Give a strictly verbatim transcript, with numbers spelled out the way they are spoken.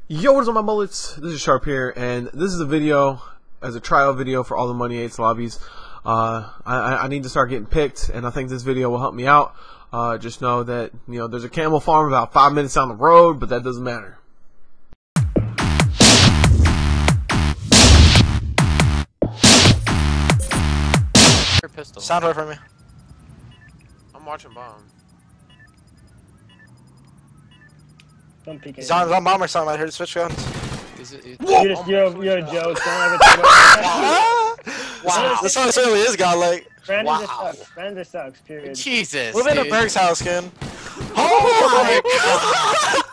Yo, what is up, my bullets? This is Sharp here, and this is a video as a trial video for all the Money eights lobbies. Uh, I, I need to start getting picked, and I think this video will help me out. Uh, just know that you know there's a camel farm about five minutes down the road, but that doesn't matter. Pistol. Sound away from me. I'm watching bomb. Don't peek He's on, he's on bomb or something. I heard switch guns. Is it, is Yo, just, yo, yo, Joe, don't ever talk about Wow, this one really is godlike. Brandon Wow. just sucks. Brandon just sucks, period. Jesus. Move into dude. Berg's house, skin. Oh my god!